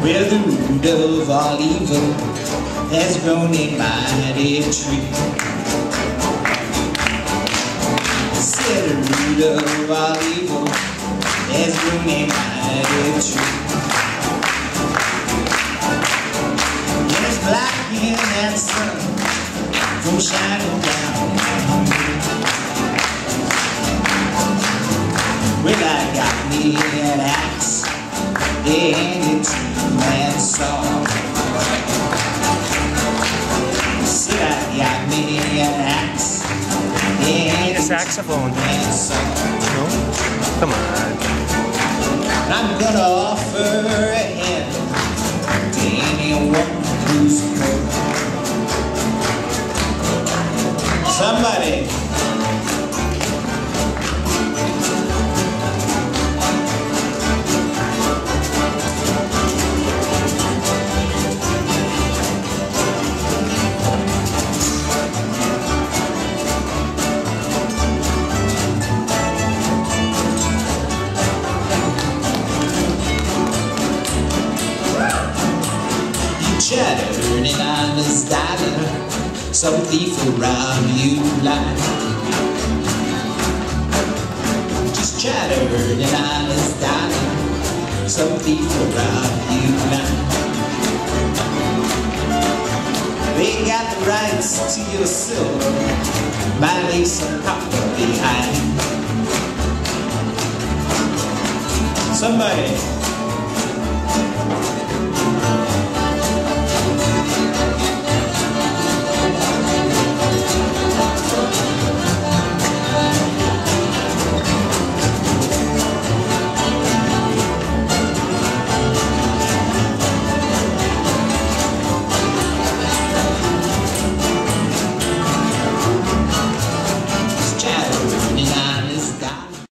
Well, the root of all evil has grown a mighty tree. Said the root of all evil has grown a mighty tree. And it's blocking that sun from shining down on me. Well, I got me an axe and a two-man saw. Said I got me an axe and a saxophone. two-man saw. No? Come on. And I'm gonna offer a hand to anyone who's poor. Somebody. Chattered an honest dollar, some thief will rob you blind. Just chattered an honest dollar, some thief will rob you blind. They got the rights to your silver by lace and copper behind. Somebody